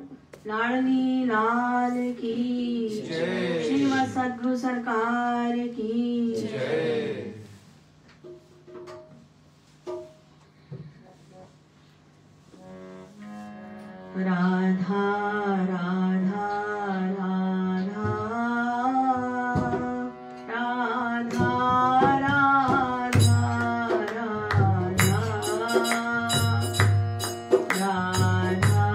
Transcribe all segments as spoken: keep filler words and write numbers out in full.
लाडली लाल की जय, श्रीमद सद्गुरु सरकार की जय। राधा राधा राधा राधा राधा राधा राधा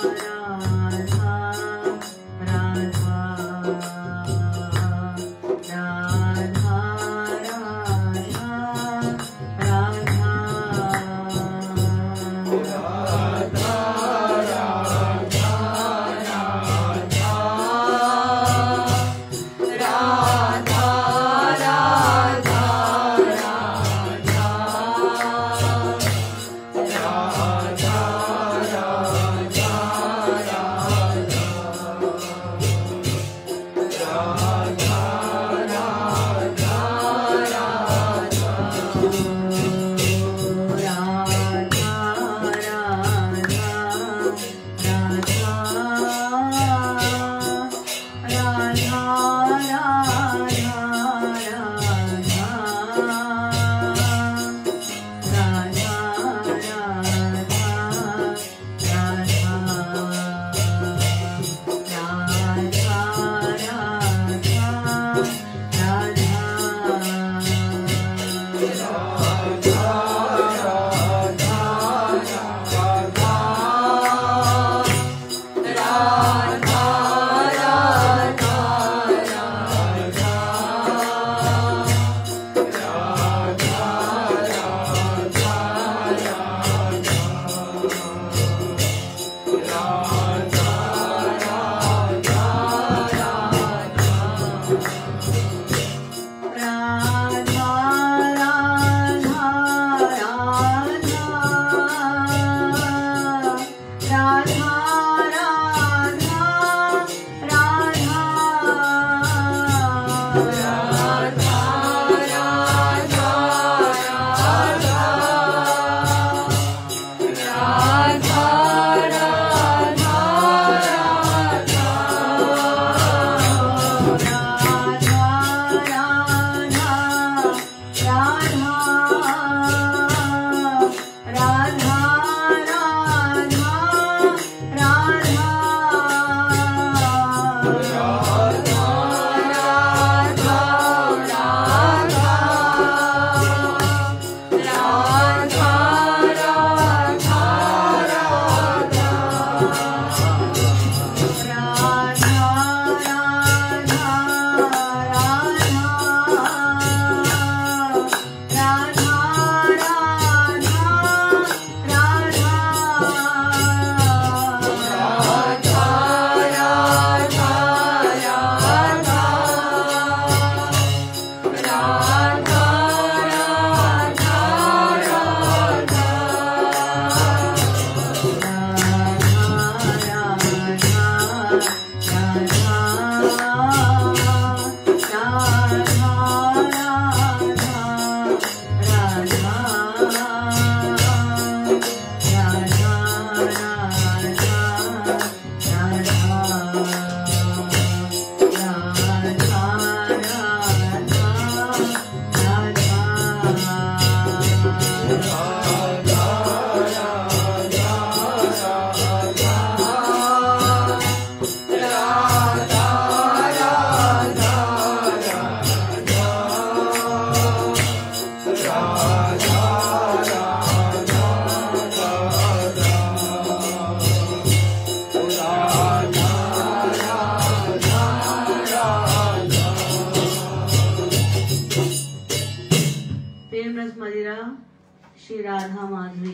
श्री राधा माधवी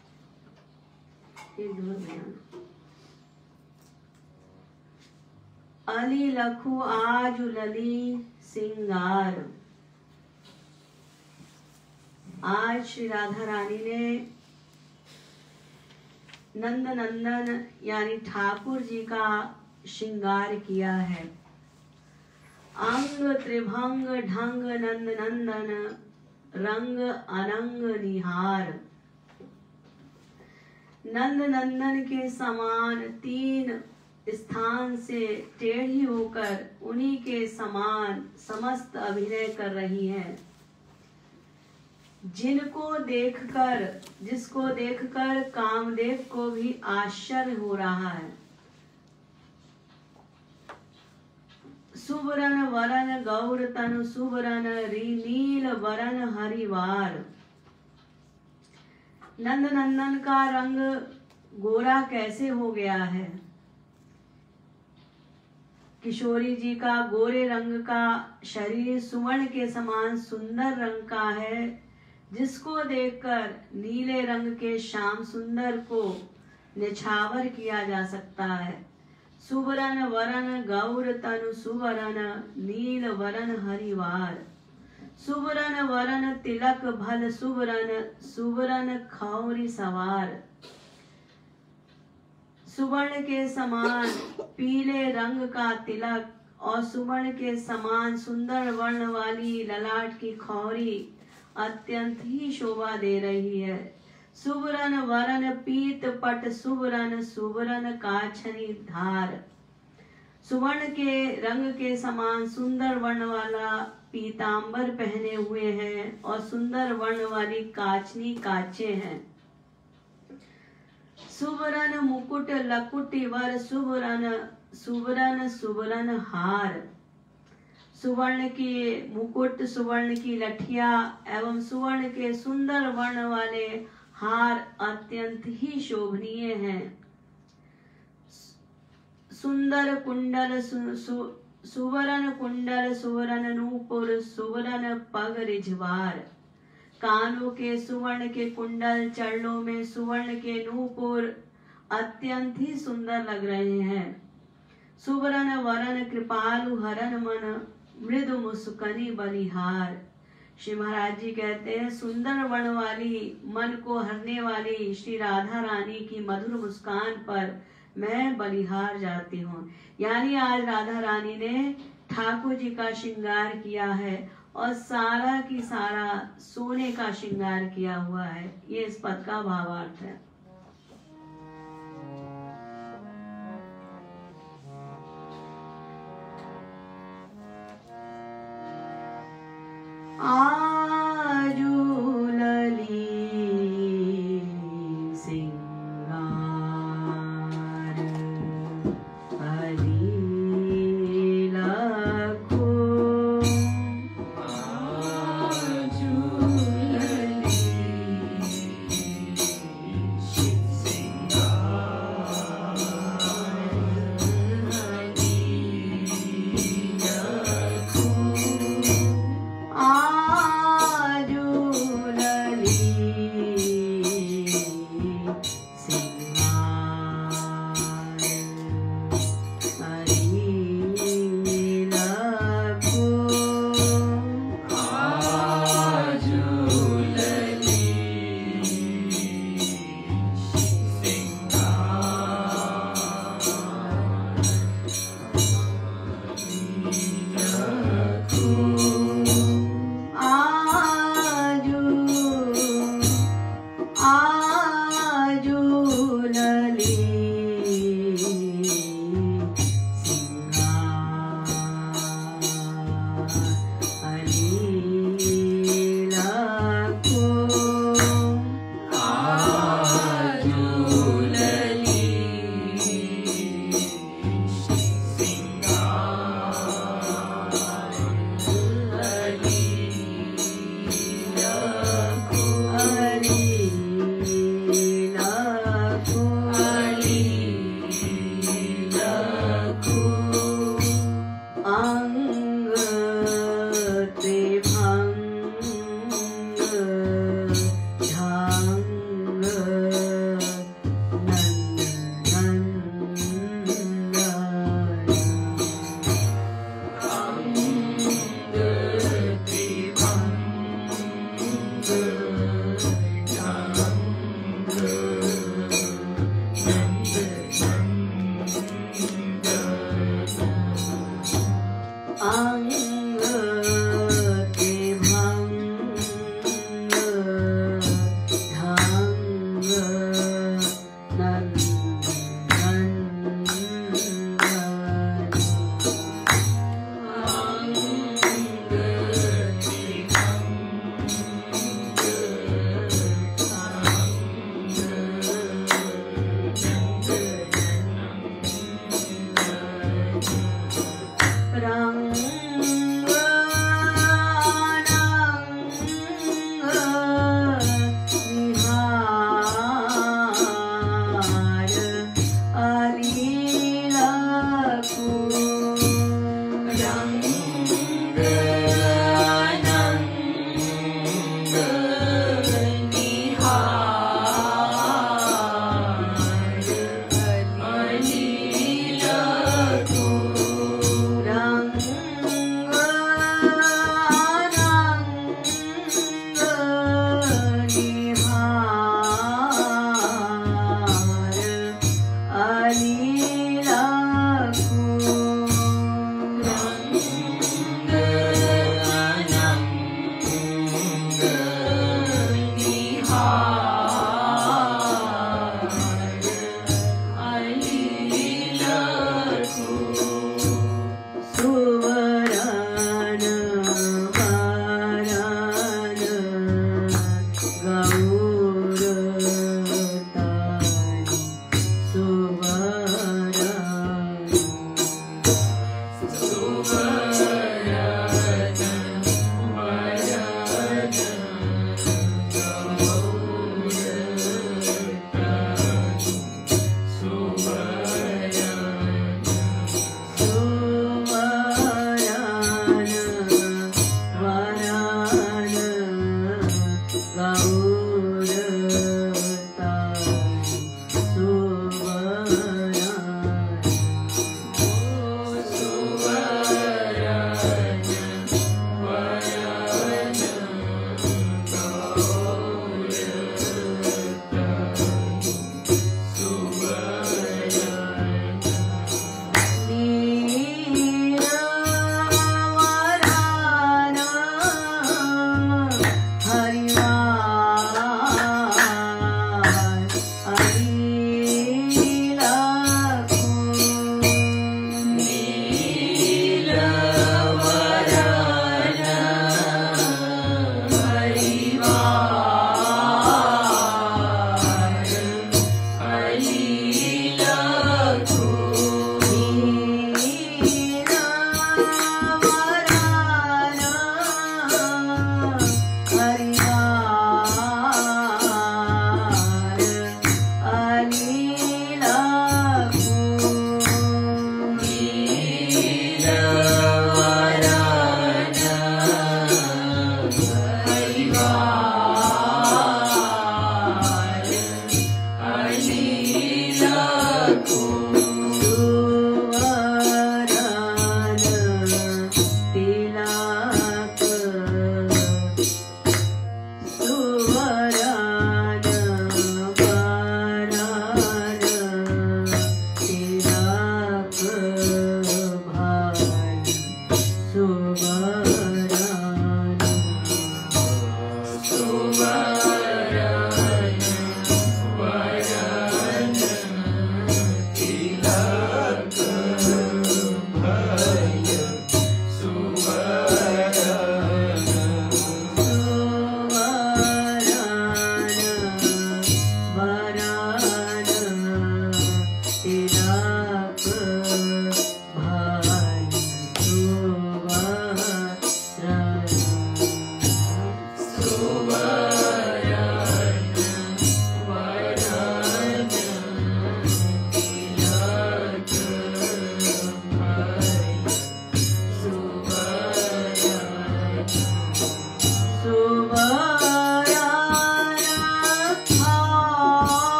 अली लखू आज लली सिंगार। आज श्री राधा रानी ने नंद नंदन यानी ठाकुर जी का श्रृंगार किया है। अंग त्रिभंग ढंग नंद नंदन रंग अनंग निहार। नंद नंदन के समान तीन स्थान से टेढ़ी होकर उन्हीं के समान समस्त अभिनय कर रही हैं। जिनको देखकर जिसको देखकर कामदेव को भी आश्चर्य हो रहा है। सुबरन वरन गौर तनु सुबरन नील वरन हरिवार। नंद नंदन का रंग गोरा कैसे हो गया है। किशोरी जी का गोरे रंग का शरीर सुवर्ण के समान सुंदर रंग का है, जिसको देखकर नीले रंग के श्याम सुंदर को निछावर किया जा सकता है। सुवरन वरन गौर तनु सुवरन नील वरन हरिवार। सुवरन वरन तिलक भल सुवरन सुवरन खौरी सवार। सुवर्ण के समान पीले रंग का तिलक और सुवर्ण के समान सुंदर वर्ण वाली ललाट की खौरी अत्यंत ही शोभा दे रही है। सुवरन वरन पीत पट सुवरन सुवरन काछनी धार। सुवर्ण के रंग के समान सुंदर वर्ण वाला पीतांबर पहने हुए हैं और सुंदर वर्ण वाली काचनी काचे हैं। सुवरन मुकुट लकुटी वर सुवरन सुवरन सुवरन हार। सुवर्ण के मुकुट सुवर्ण की लठिया एवं सुवर्ण के सुंदर वर्ण वाले हार अत्यंत ही शोभनीय हैं। सुंदर कुंडल सु, सु, सुवर्ण कुंडल सुवर्ण नूपुर सुवर्ण पग रिझवार। कानों के सुवर्ण के कुंडल, चरणों में सुवर्ण के नूपुर अत्यंत ही सुंदर लग रहे हैं। सुवर्ण वरन कृपालु हरन मन मृदु मुस्कनी बलिहार। श्री महाराज जी कहते हैं, सुंदर वर्ण वाली मन को हरने वाली श्री राधा रानी की मधुर मुस्कान पर मैं बलिहार जाती हूँ। यानी आज राधा रानी ने ठाकुर जी का श्रृंगार किया है और सारा की सारा सोने का श्रृंगार किया हुआ है। ये इस पद का भावार्थ है। आजू लली सिंगार हरी लखो। आजू लली सिंगार हरी लखो। आ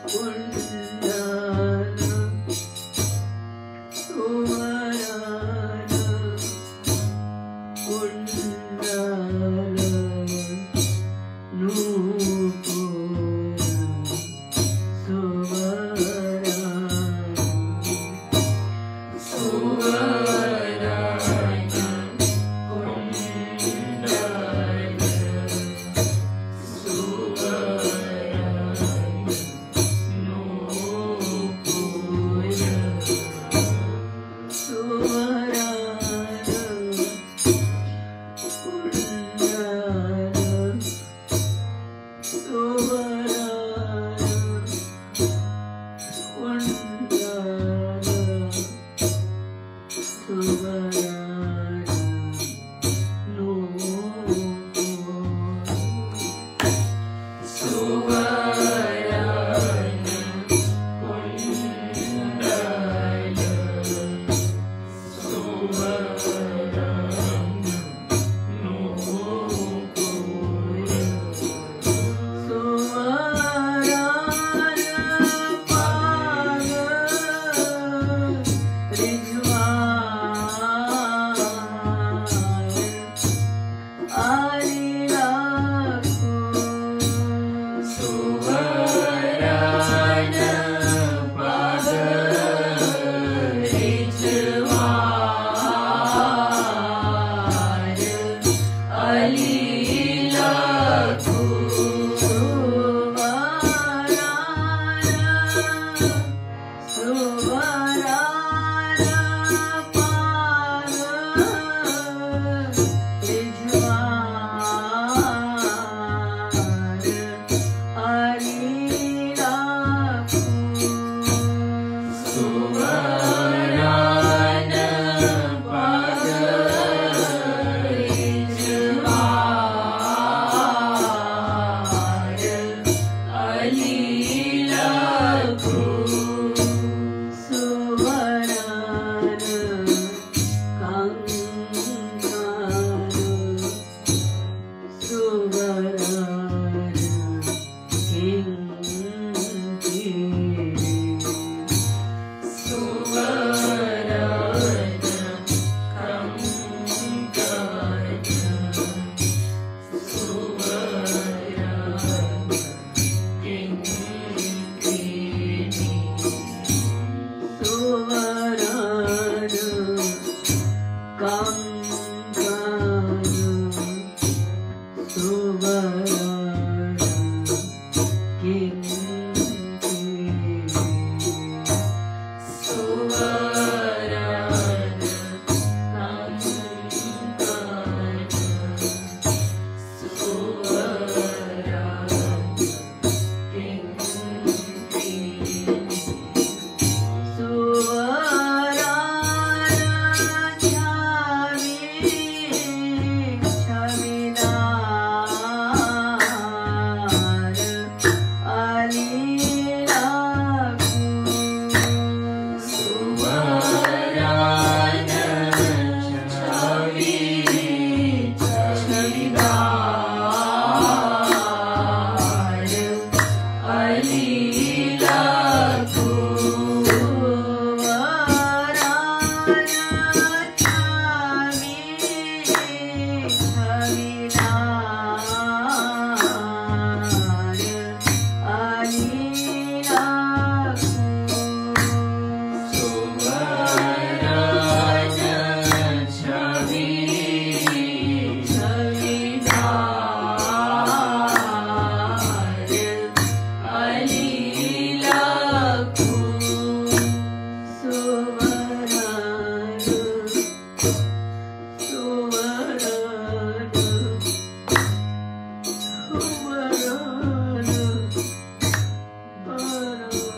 Para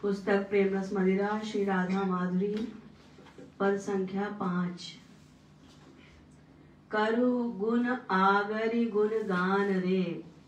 पुस्तक प्रेम रस मदिरा श्री राधा माधुरी पद संख्या पांच। करु गुण आगरी गुण गान रे,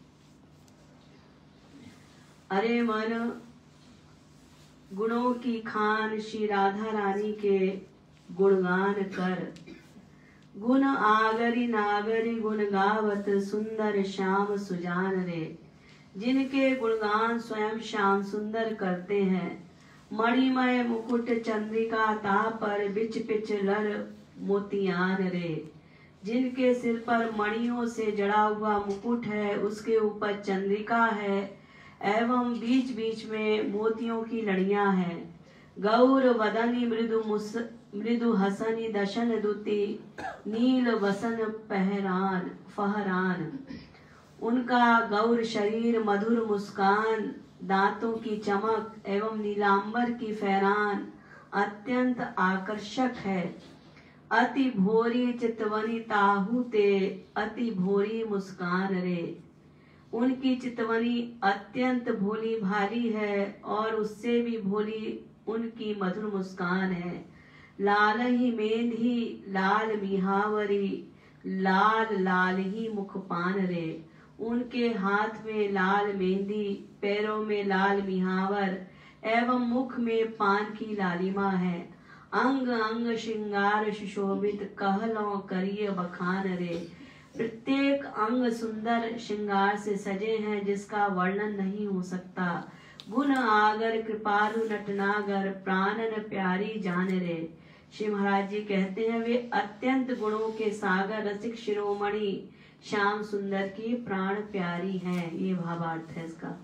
अरे मन गुणों की खान श्री राधा रानी के गुणगान कर। गुण आगरी नागरी गुण गावत सुंदर श्याम सुजान रे, जिनके गुणगान स्वयं श्याम सुंदर करते हैं। मणिमय मुकुट चंद्रिका ता पर बिच पिच लर मोतियान रे, जिनके सिर पर मणियों से जड़ा हुआ मुकुट है, उसके ऊपर चंद्रिका है एवं बीच बीच में मोतियों की लड़ियां हैं। गौर वदनी मृदु मुस मृदु हसनी दशन दुति नील वसन पहरान फहरान। उनका गौर शरीर मधुर मुस्कान दांतों की चमक एवं नीलांबर की फहरान अत्यंत आकर्षक है। अति भोरी चितवनी ताहू ते अति भोरी मुस्कान रे, उनकी चितवनी अत्यंत भोली भाली है और उससे भी भोली उनकी मधुर मुस्कान है। लाल ही मेंधी लाल मिहावरी लाल लाल ही मुखपान रे, उनके हाथ में लाल मेहंदी पैरों में लाल मिहावर एवं मुख में पान की लालिमा है। अंग अंग श्रृंगार सुशोभित कहलों करिए बखान रे, प्रत्येक अंग सुंदर श्रृंगार से सजे हैं जिसका वर्णन नहीं हो सकता। गुण आगर कृपालु नटनागर प्राणन प्यारी जान रे। श्री महाराज जी कहते हैं वे अत्यंत गुणों के सागर रसिक शिरोमणि श्याम सुंदर की प्राण प्यारी हैं। ये भावार्थ है इसका।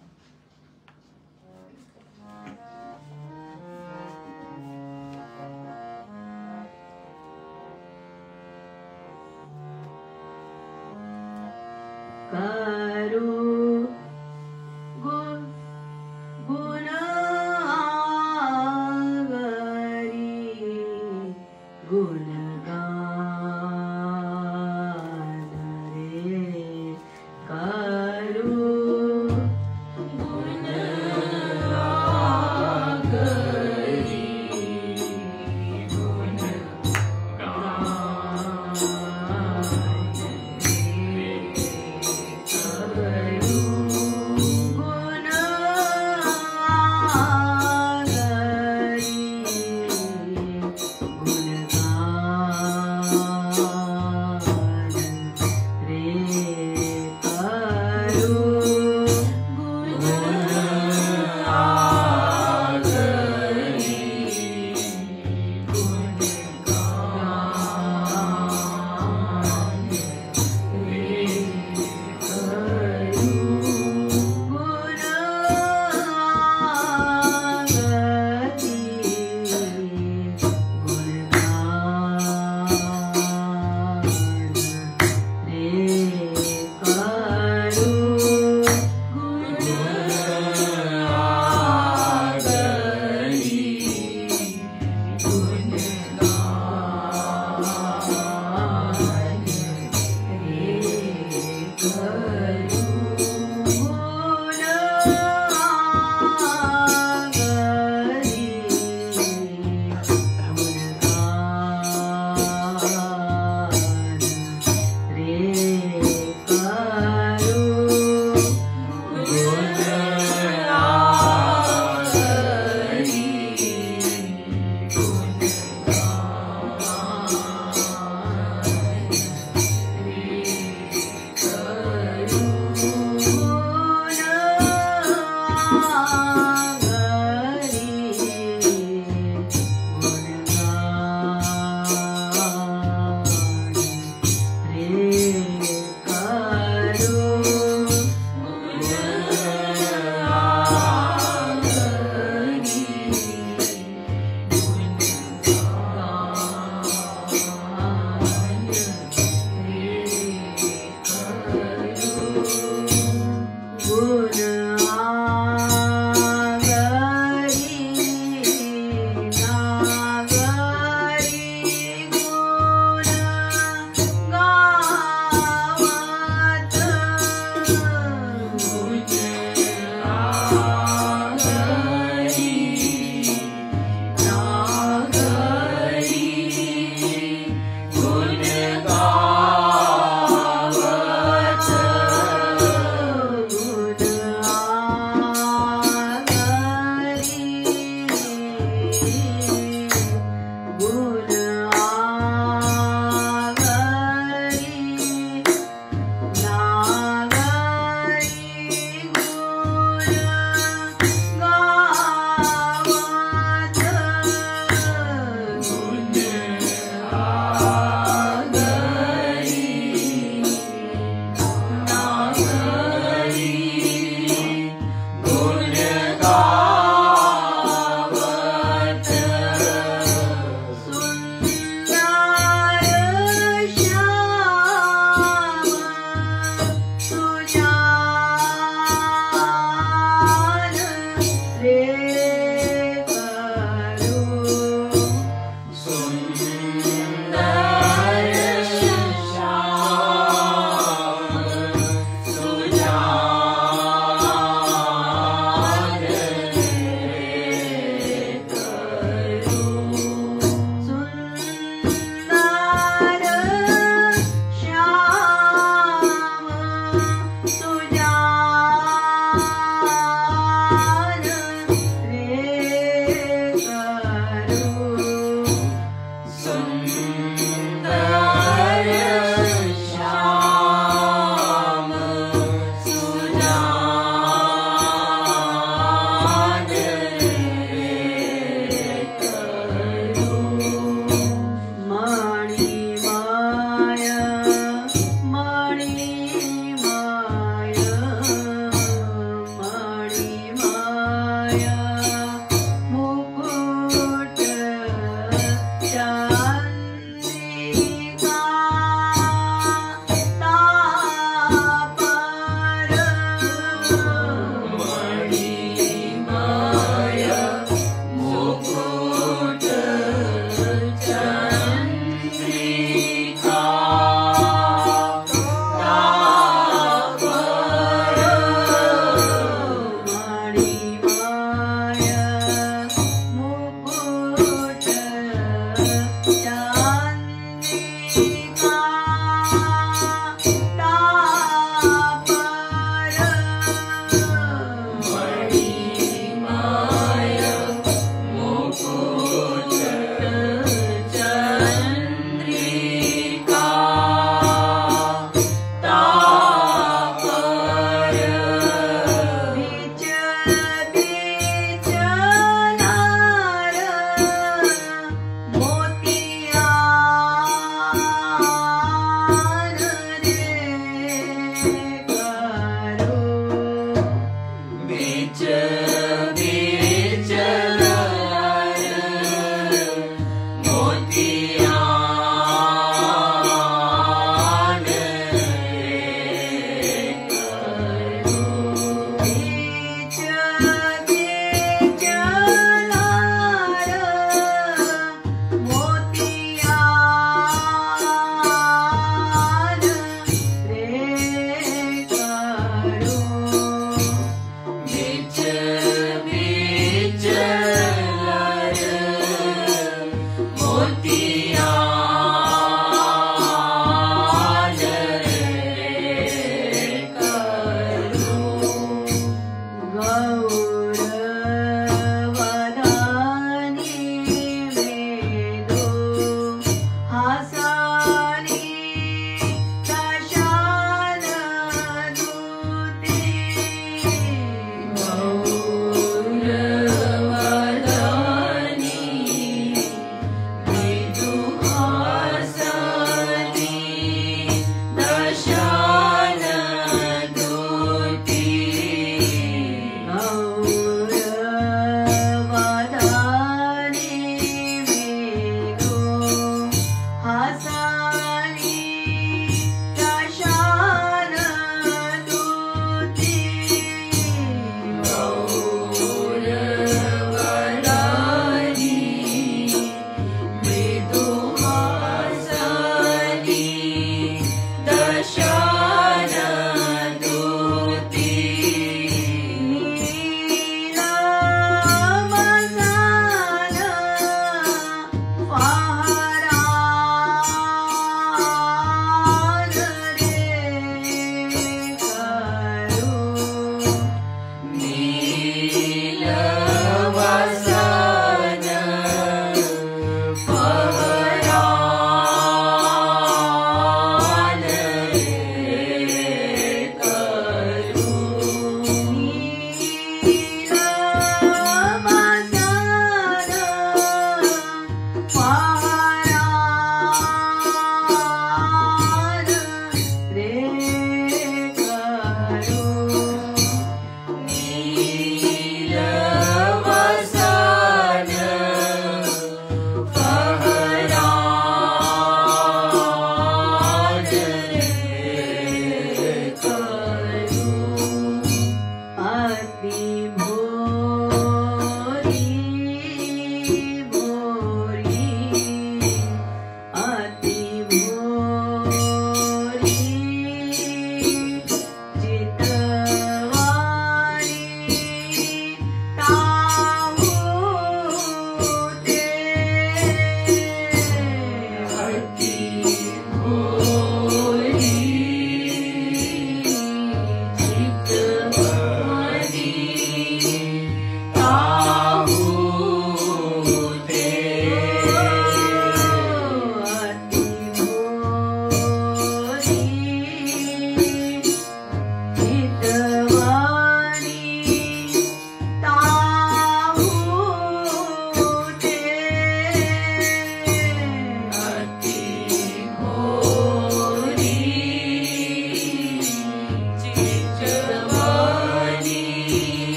करो गुण गुण आगरी गुण गान रे, करो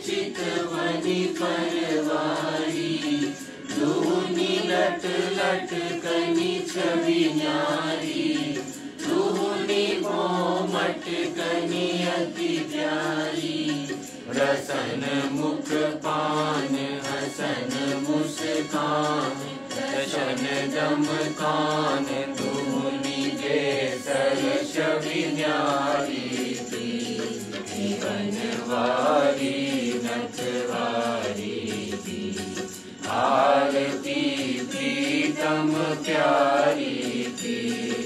चितवनी परवारी, दुहनी लट लट कनी छवि न्यारी, दुहनी मोमट कनी अति प्यारी, रसन मुख पान हसन मुस्कान, दशन दम कान दुहनी के सर छवि न्यारी, बनवारी नथवारी की आरती प्रीतम प्यारी की,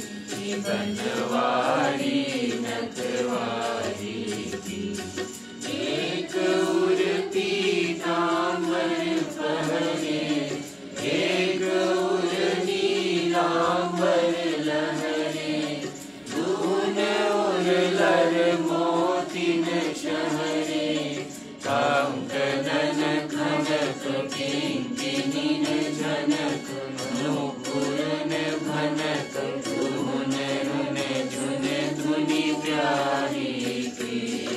बनवारी नथवारी की। एक उर पीताम्बर पहने, एक उर नीलाम्बर लहरे, दून उर लर मोतिन शहरे, कंकणन खनक किंकिनीन झनक, नूपुरन भनक धुन रुन झुन धुनि प्यारी की,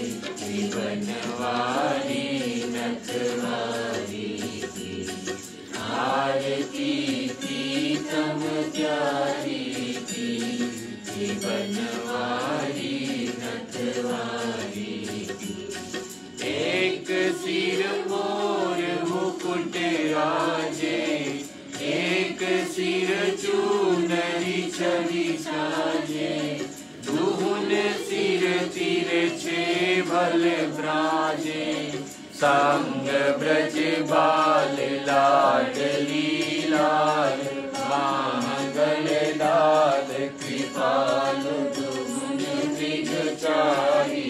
बनवारी नथवारी की आरती प्रीतम प्यारी की, बनवारी नथवारी की। एक सिर मोर मुकुट राजे, एक सिर चूनरी छवि साजे, दुहुन सिर तिरछे भल ब्राजे, संग ब्रज बाल लाडली लाल, मांगल दाल कृपाल दुहुन त्रिज चारी,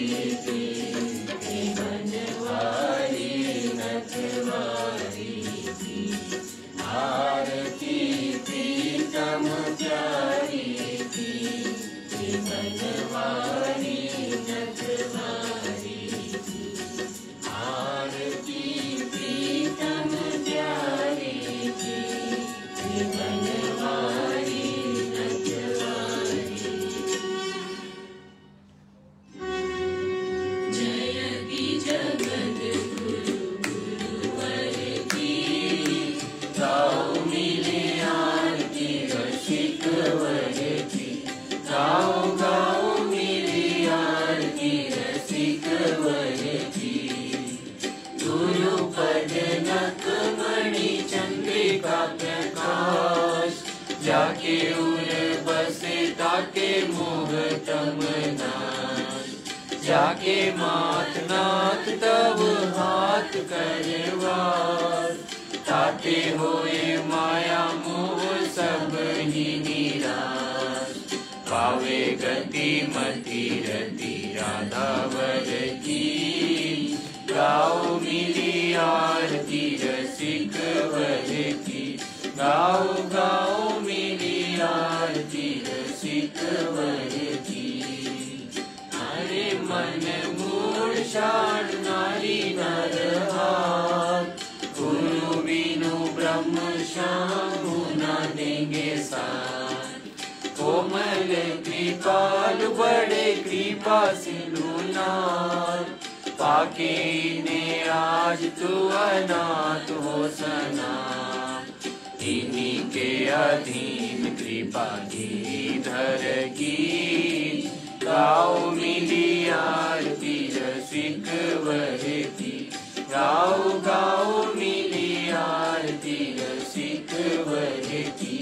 बनवारी नथवारी की आरती प्रीतम प्यारी की, बनवारी नथवारी की आरती प्रीतम प्यारी की, बनवारी नथवारी। जयति जगत गुरु गुरुवर की, गाओ मिले आरती रसिक वर की, गाओ गाओ मिले आरती रसिक वर की, गुरु पद नक मणि चंद्रिका प्रकाश, जाके उर बसे ताके मोह तम नाश, जाके मात नाथ तब हाथ करवार, ताते होए माया मोह सब ही निराश, पावे गति मति रति राधा वर की, गाओ मिली आरती रसिक वर की, गाओ गाओ मिली आरती रसिक वर की। हरे मन मूल शान नारी नर हार, गुरु बिनु ब्रह्म श्याम न देंगे साथ, कोमल कृपाल बड़े कृपा सिंधु नाथ, पाके ने आज तू अनाथ हो सना, इन्हीं के अधीन कृपा धर की, गाओ मिली आरती रसिक वर की, गाओ गाओ मिली आरती रसिक वर की।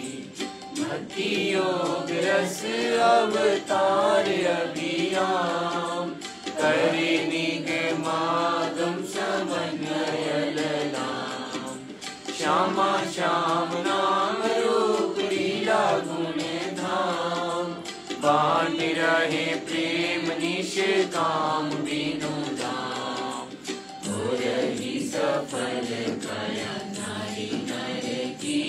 भक्ति योग रस अवतार अभियान, करे निगमागम समन्वय ललाम, श्यामा श्याम नाम रूप लीला गुण धाम, बांट रहे प्रेम निष्काम बिनु दाम, हो रही सफल कया नारी नर की,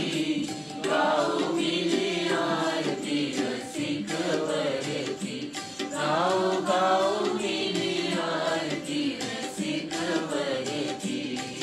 गाओ मिली आरती रसिक वर की, गाओ गाओ मिली आरती रसिक वर की।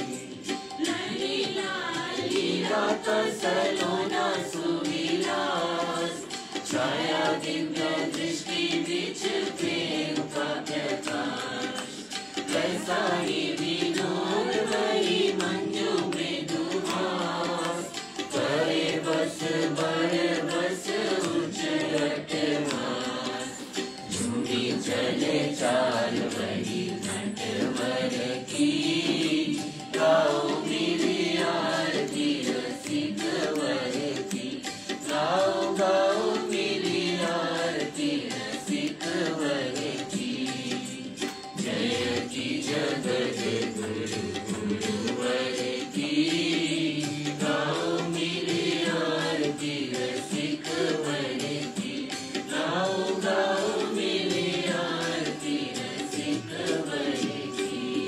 लली लाली रात सलोना सुविलास, छाया दिव्य दृष्टि बीच प्रेम का प्रकाश, कैसा साई विनोद भरी मंजू मृदुहास करे बस बर बस उच्चरट मास झूमी चले चाल बड़ी नटवर की गाओ मिली आरती रसिक वर की गाओ गाओ मिली आरती रसिक वर की जय की जगत गुरु गुरुवर की गाओ मिली आरती रसिक वर की गाओ गाओ मिली आरती रसिक वर की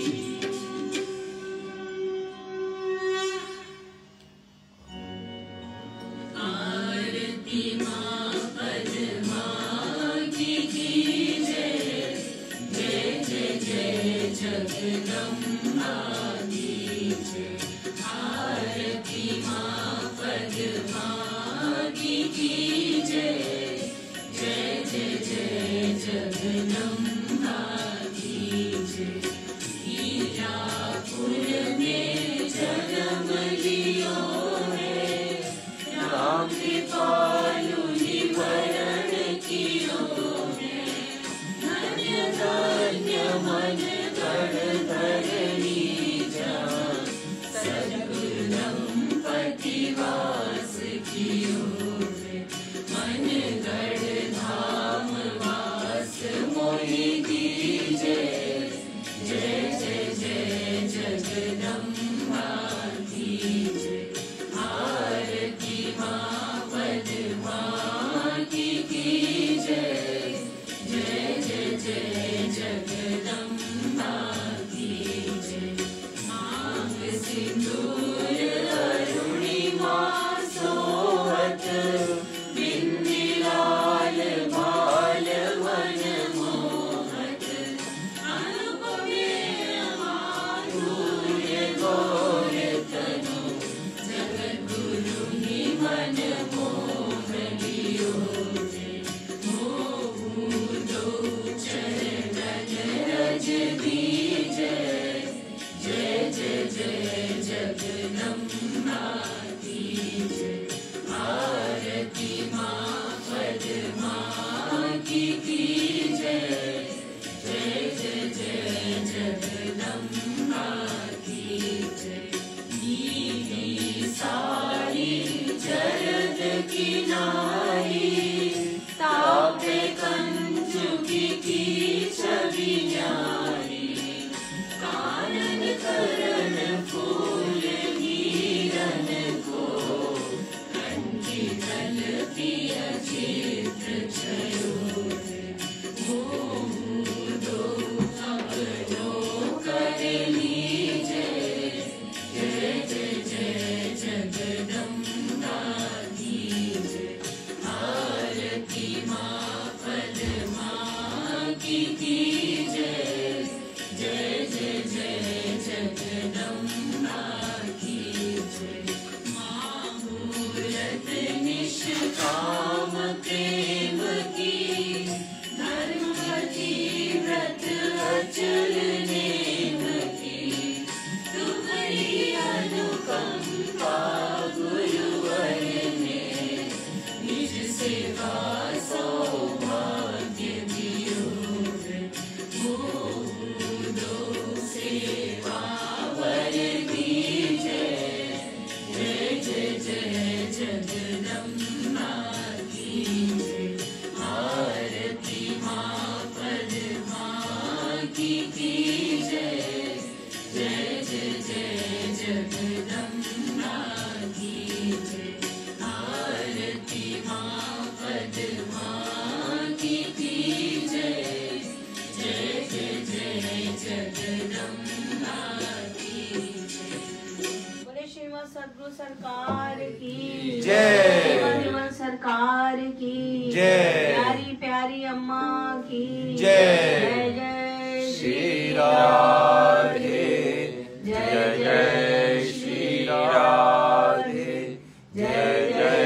आरती माँ पद्मा की जय जय जय जय जगदम्बा की जय आरती माँ पद्मा की जय जय जय जय जगदम्बा की जय हीरापुर में जन्म लियो है राम कृपालु निवरण कियो है धन्य धन्य मन गढ़ धरणी जान सद्गुरु दंपति वास कियो है मन गढ़ धाम वास मोहि दीजे जय जय जय जगदम्बा दीजे आरती माँ पद्मा की जय जय जय जय जगदम्बा की जय मांग सिंदूर अरुणिमा सोहत बिंदी लाल भाल मन मोहत अनुपमे माधुर्य गौर तनु जगद्गुरु नि मन मोह लियो है मोहु दो चरण रज दीजे जय जय जय जगदम्बा दीजे आरती माँ पद्मा की जय जय जय जय जगदम्बा की जय नीली साड़ी जरद किनारी तापे कंचुकी की छवि न्यारी कानन करण फूल हीरन को कंठी तल पिय चित्र छयो मोहु दो अपनो कर लीजे जय जय जय जगदम्बा दीजे आरती माँ पद्मा की जय जय जय जय जगदम्बा की जय माहूरत निष्काम प्रेम की धर्मवती व्रत अचल नेम की तुम्हारी अनुकंपा गुरुवर ने निज सेवा सौभाग्य दियो है मोहु दो सेवा वर दीजे जय जय जय जगदम्बा की जय आरती माँ पद्मा की जय जय जय जय जगदम्बा की जय आरती माँ पद्मा की जय जय जय जय जगदम्बा की जय बोले श्रीमद सद्गुरु सरकार की जय। श्रीमद सरकार की जय। प्यारी प्यारी अम्मा की जय। जय जय श्री राधे जय जय श्री राधे जय जय